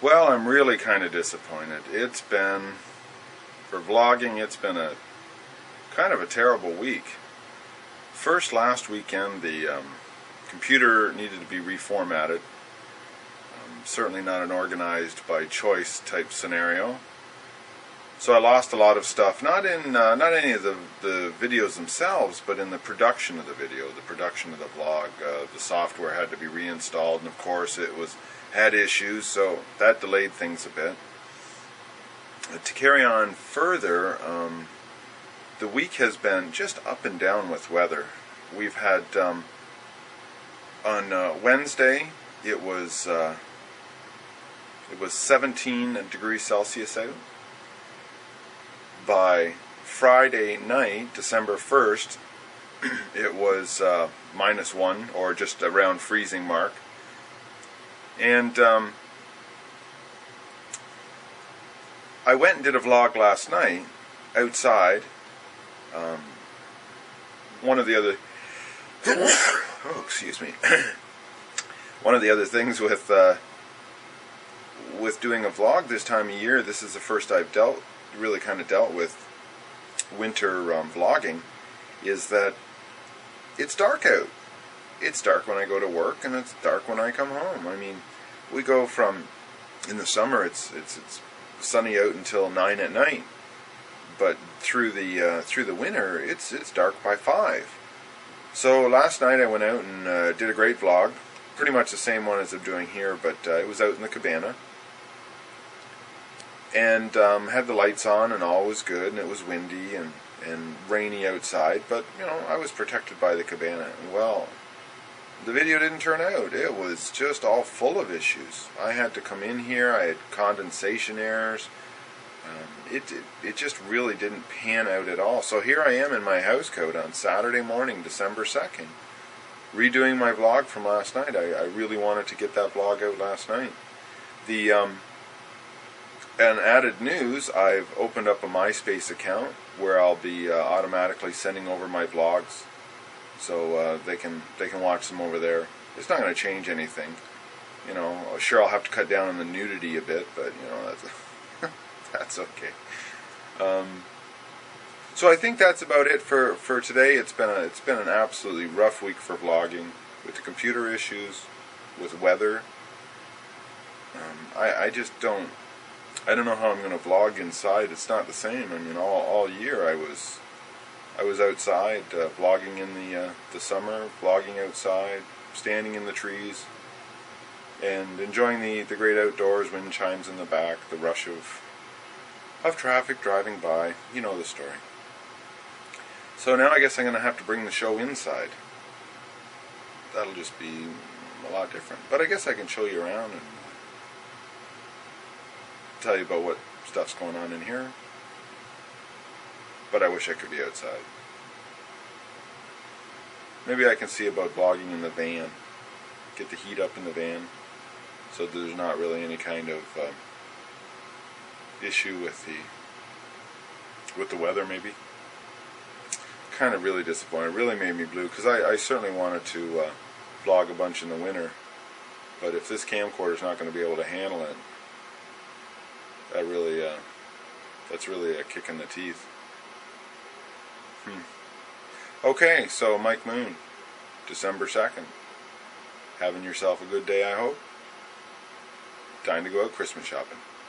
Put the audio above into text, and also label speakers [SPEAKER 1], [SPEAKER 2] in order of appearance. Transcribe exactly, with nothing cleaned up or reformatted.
[SPEAKER 1] Well, I'm really kind of disappointed. It's been, for vlogging, it's been a kind of a terrible week. First, last weekend, the um, computer needed to be reformatted. Um, certainly not an organized by choice type scenario. So I lost a lot of stuff, not in uh, not any of the, the videos themselves, but in the production of the video, the production of the vlog. Uh, the software had to be reinstalled, and of course it was had issues, so that delayed things a bit. Uh, to carry on further, um, the week has been just up and down with weather. We've had um, on uh, Wednesday it was uh, it was seventeen degrees Celsius out. By Friday night, December first, it was uh, minus one, or just around freezing mark. And um, I went and did a vlog last night outside. Um, one of the other oh, excuse me. One of the other things with uh, with doing a vlog this time of year, this is the first I've dealt really kind of dealt with winter um, vlogging, is that it's dark out. It's dark when I go to work, and it's dark when I come home. I mean, we go from, in the summer it's it's it's sunny out until nine at night, but through the uh, through the winter it's it's dark by five. So last night I went out and uh, did a great vlog, pretty much the same one as I'm doing here, but uh, it was out in the cabana. And um, had the lights on, and all was good, and it was windy and, and rainy outside, but, you know, I was protected by the cabana. Well, the video didn't turn out. It was just all full of issues. I had to come in here, I had condensation errors. Um, it, it, it just really didn't pan out at all. So here I am in my house coat on Saturday morning, December second, redoing my vlog from last night. I, I really wanted to get that vlog out last night. The... Um, And added news, I've opened up a MySpace account where I'll be uh, automatically sending over my vlogs, so uh, they can they can watch them over there. It's not going to change anything, you know. Sure, I'll have to cut down on the nudity a bit, but you know that's that's okay. Um, so I think that's about it for for today. It's been a it's been an absolutely rough week for vlogging, with the computer issues, with weather. Um, I I just don't. I don't know how I'm going to vlog inside. It's not the same. I mean, all all year I was I was outside uh, vlogging in the uh, the summer, vlogging outside, standing in the trees, and enjoying the the great outdoors. Wind chimes in the back, the rush of of traffic driving by. You know the story. So now I guess I'm going to have to bring the show inside. That'll just be a lot different. But I guess I can show you around and tell you about what stuff's going on in here, but I wish I could be outside. Maybe I can see about vlogging in the van, get the heat up in the van, so there's not really any kind of uh, issue with the with the weather. Maybe. Kind of really disappointed. It really made me blue, because I, I certainly wanted to uh, vlog a bunch in the winter, but if this camcorder's not going to be able to handle it, That really, uh, that's really a kick in the teeth. Hmm. Okay, so Mike Moon, December second. Having yourself a good day, I hope. Time to go out Christmas shopping.